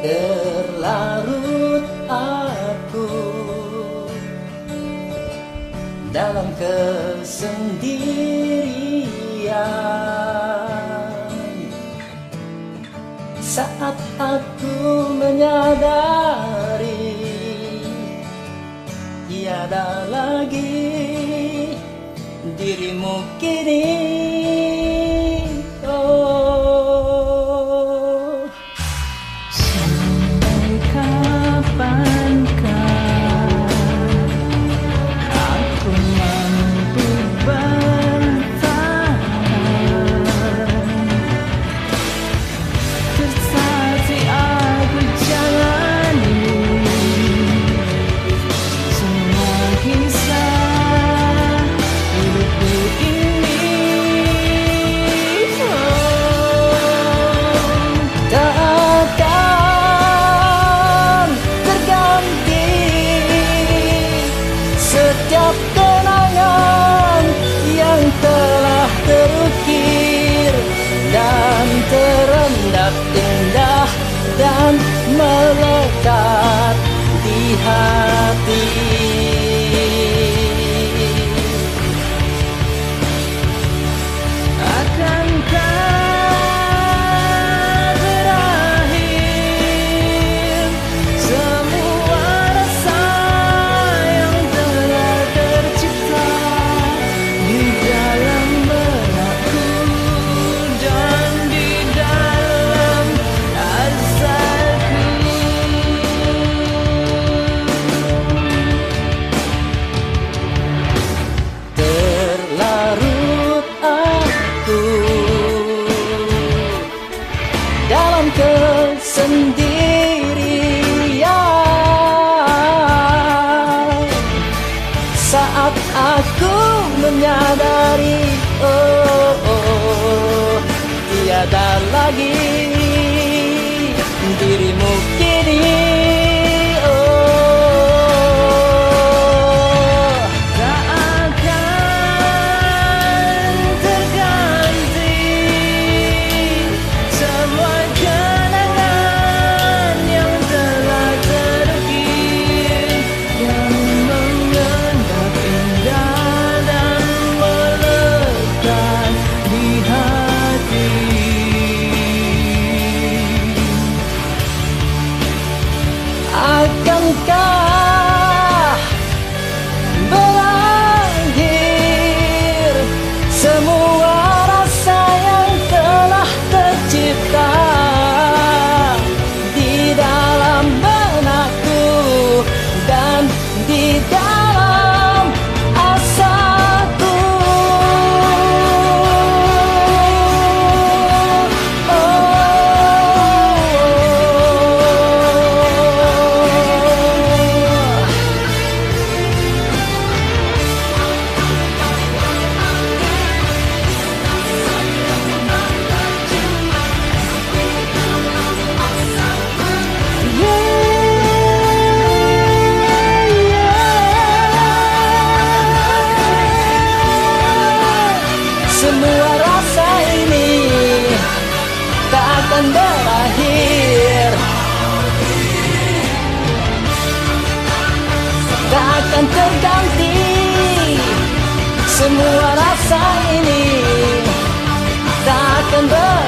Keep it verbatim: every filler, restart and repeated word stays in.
Terlarut aku dalam kesendirian saat aku menyadari tiada lagi dirimu kini. Oh, sampai kapankah aku mampu bertahan? Tersaji aku jalani semua kisah hidupku ini. Oh, takkan terganti setiap kenangan yang telah terukir dan terendap indah dan melekat di hati. akankah berakhir semua rasa yang telah tercipta di dalam benakku dan di dalam asalku? Terlarut aku dalam kesendirian saat aku menyadari oh, oh tiada lagi dirimu kini. Oh, Tak akan terganti semua kenangan yang telah terukir yang mengendap indah dan melekat di hati. akankah berakhir semua rasa yang telah tercipta di dalam benakku dan di dalam asaku? Semua rasa ini tak akan berakhir, tak akan terganti. Semua rasa ini tak akan berakhir.